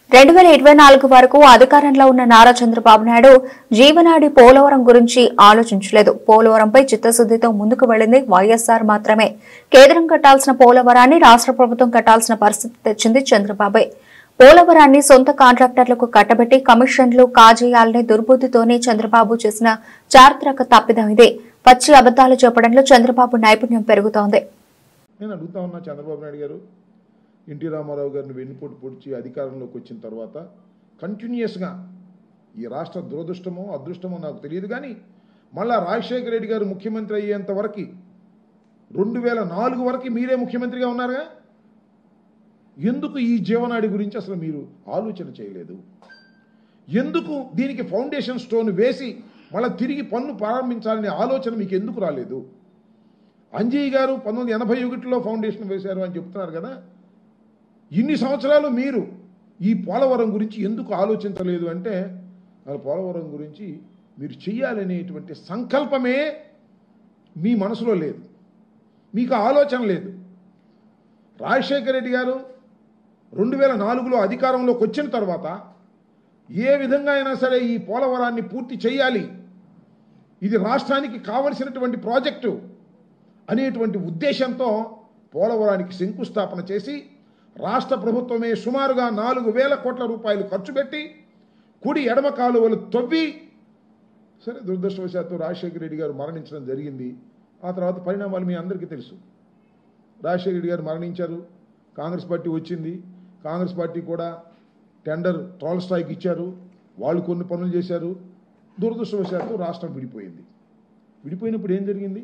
2024 వరకు అధికారంలో ఉన్న నారా చంద్రబాబు నాయుడు జీవనాడి పోలవరం గురించి ఆలోచించలేదు. పోలవరంపై చిత్తశుద్ధితో ముందుకు వెళ్లింది వైఎస్ఆర్ మాత్రమే. కేంద్రం కట్టాల్సిన పోలవరాన్ని రాష్ట్ర ప్రభుత్వం కట్టాల్సిన పరిస్థితి తెచ్చింది చంద్రబాబే. పోలవరాన్ని సొంత కాంట్రాక్టర్లకు కట్టబెట్టి కమిషన్లు కాజేయాలనే దుర్బుద్ధితోనే చంద్రబాబు చేసిన చారిత్రక తప్పిదం ఇదే. పచ్చి అబద్దాలు చెప్పడంలో చంద్రబాబు నైపుణ్యం పెరుగుతోంది. నేను అడుగుతా ఉన్నా, చంద్రబాబు నాయుడు గారు ఎన్టీ రామారావు గారిని వెన్నుపోటు పొడిచి అధికారంలోకి వచ్చిన తర్వాత కంటిన్యూస్గా ఈ రాష్ట్ర దురదృష్టమో అదృష్టమో నాకు తెలియదు, కానీ మళ్ళా రాజశేఖర రెడ్డి గారు ముఖ్యమంత్రి అయ్యేంత వరకు 2004 వరకు మీరే ముఖ్యమంత్రిగా ఉన్నారుగా. ఎందుకు ఈ జీవనాడి గురించి అసలు మీరు ఆలోచన చేయలేదు? ఎందుకు దీనికి ఫౌండేషన్ స్టోన్ వేసి మళ్ళీ తిరిగి పన్ను ప్రారంభించాలనే ఆలోచన మీకు ఎందుకు రాలేదు? అంజయ్య గారు 1981లో ఫౌండేషన్ వేశారు అని చెప్తున్నారు కదా. ఇన్ని సంవత్సరాలు మీరు ఈ పోలవరం గురించి ఎందుకు ఆలోచించలేదు అంటే, పోలవరం గురించి మీరు చెయ్యాలనేటువంటి సంకల్పమే మీ మనసులో లేదు, మీకు ఆలోచన లేదు. రాజశేఖర రెడ్డి గారు 2004లో అధికారంలోకి వచ్చిన తర్వాత ఏ విధంగా అయినా సరే ఈ పోలవరాన్ని పూర్తి చేయాలి, ఇది రాష్ట్రానికి కావలసినటువంటి ప్రాజెక్టు అనేటువంటి ఉద్దేశంతో పోలవరానికి శంకుస్థాపన చేసి రాష్ట్ర ప్రభుత్వమే సుమారుగా 4,000 కోట్ల రూపాయలు ఖర్చు పెట్టి కుడి ఎడమ కాలువలు తవ్వి, సరే దురదృష్టవశాత్తు రాజశేఖర రెడ్డి గారు మరణించడం జరిగింది. ఆ తర్వాత పరిణామాలు మీ అందరికీ తెలుసు. రాజశేఖర రెడ్డి గారు మరణించారు, కాంగ్రెస్ పార్టీ వచ్చింది. కాంగ్రెస్ పార్టీ కూడా టెండర్ టాల్స్టాయ్కి ఇచ్చారు, వాళ్ళు కొన్ని పనులు చేశారు. దురదృష్టవశాత్తు రాష్ట్రం విడిపోయింది. విడిపోయినప్పుడు ఏం జరిగింది?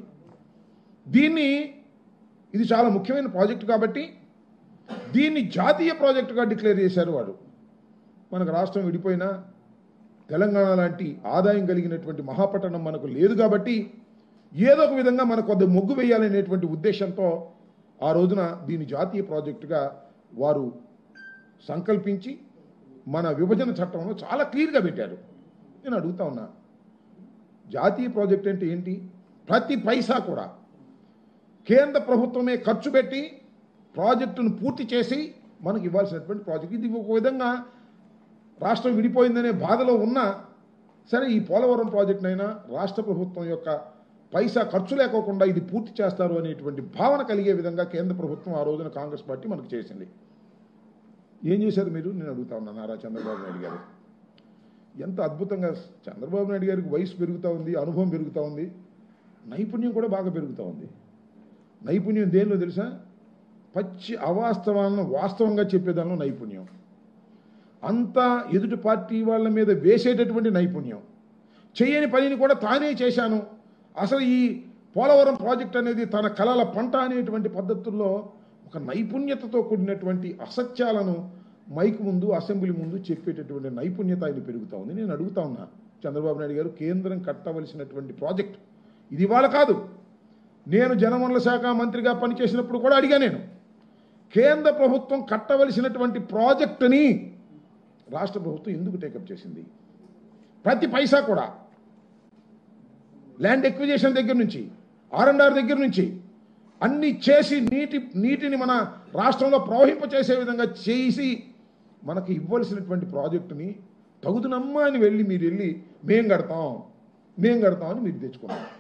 ఇది చాలా ముఖ్యమైన ప్రాజెక్టు కాబట్టి దీన్ని జాతీయ ప్రాజెక్టుగా డిక్లేర్ చేశారు వాడు. మనకు రాష్ట్రం విడిపోయినా తెలంగాణ లాంటి ఆదాయం కలిగినటువంటి మహాపట్టణం మనకు లేదు కాబట్టి ఏదో ఒక విధంగా మనకు కొద్ది మొగ్గు వేయాలనేటువంటి ఉద్దేశంతో ఆ రోజున దీన్ని జాతీయ ప్రాజెక్టుగా వారు సంకల్పించి మన విభజన చట్టంలో చాలా క్లియర్గా పెట్టారు. నేను అడుగుతా ఉన్నా, జాతీయ ప్రాజెక్ట్ అంటే ఏంటి? ప్రతి పైసా కూడా కేంద్ర ప్రభుత్వమే ఖర్చు పెట్టి ప్రాజెక్టును పూర్తి చేసి మనకు ఇవ్వాల్సినటువంటి ప్రాజెక్ట్. ఇది ఒక విధంగా రాష్ట్రం విడిపోయిందనే బాధలో ఉన్నా సరే, ఈ పోలవరం ప్రాజెక్టునైనా రాష్ట్ర ప్రభుత్వం యొక్క పైసా ఖర్చు లేకోకుండా ఇది పూర్తి చేస్తారు అనేటువంటి భావన కలిగే విధంగా కేంద్ర ప్రభుత్వం ఆ రోజున కాంగ్రెస్ పార్టీ మనకు చేసింది. ఏం చేశారు మీరు? నేను అడుగుతా ఉన్నా. నారా చంద్రబాబు నాయుడు గారు ఎంత అద్భుతంగా, చంద్రబాబు నాయుడు గారికి వయసు పెరుగుతూ ఉంది, అనుభవం పెరుగుతూ ఉంది, నైపుణ్యం కూడా బాగా పెరుగుతూ ఉంది. నైపుణ్యం దేనిలో తెలుసా? పచ్చి అవాస్తవాలను వాస్తవంగా చెప్పేదానిలో నైపుణ్యం. అంతా ఎదుటి పార్టీ వాళ్ళ మీద వేసేటటువంటి నైపుణ్యం. చేయని పనిని కూడా తానే చేశాను, అసలు ఈ పోలవరం ప్రాజెక్ట్ అనేది తన కలల పంట అనేటువంటి పద్ధతుల్లో ఒక నైపుణ్యతతో కూడినటువంటి అసత్యాలను మైక్ ముందు, అసెంబ్లీ ముందు చెప్పేటటువంటి నైపుణ్యత ఆయన పెరుగుతూ ఉంది. నేను అడుగుతా ఉన్నా, చంద్రబాబు నాయుడు గారు కేంద్రం కట్టవలసినటువంటి ప్రాజెక్ట్ ఇది ఇవాళ కాదు. నేను జలవనరుల శాఖ మంత్రిగా పనిచేసినప్పుడు కూడా అడిగా, నేను కేంద్ర ప్రభుత్వం కట్టవలసినటువంటి ప్రాజెక్టుని రాష్ట్ర ప్రభుత్వం ఎందుకు టేకప్ చేసింది? ప్రతి పైసా కూడా ల్యాండ్ ఎక్విజిషన్ దగ్గర నుంచి R&R దగ్గర నుంచి అన్ని చేసి నీటిని మన రాష్ట్రంలో ప్రవహింపచేసే విధంగా చేసి మనకి ఇవ్వాల్సినటువంటి ప్రాజెక్టుని తగుదునమ్మా అని మీరు వెళ్ళి మేం కడతాం అని మీరు తెచ్చుకున్నారు.